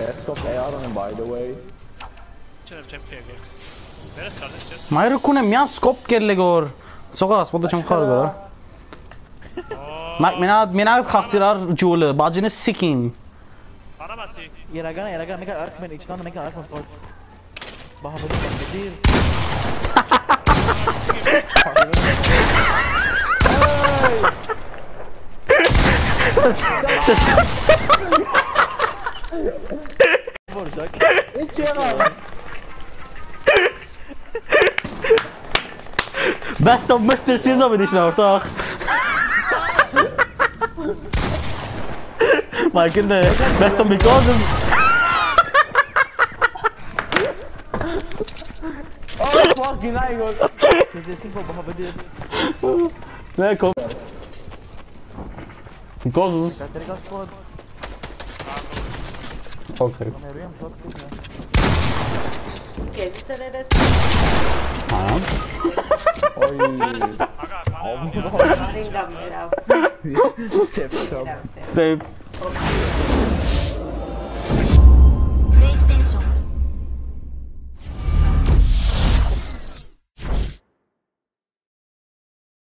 Airscope AR on him, by the way. ما يركونه ميان سكوب كله جور سوغاس بدو چم خال جور مناد خاطرار جوله باجين سكين يراجعنا ميكا عارف من ايش ميكا عارف من فوتس بحمد كتير Best of Mr. Caesar بديش نورتاخ ما كنا best of MIKOZZ Oh fucking I go Desde 5 baja pedir Ne kom MIKOZZ Katerika squad Okay Save. Save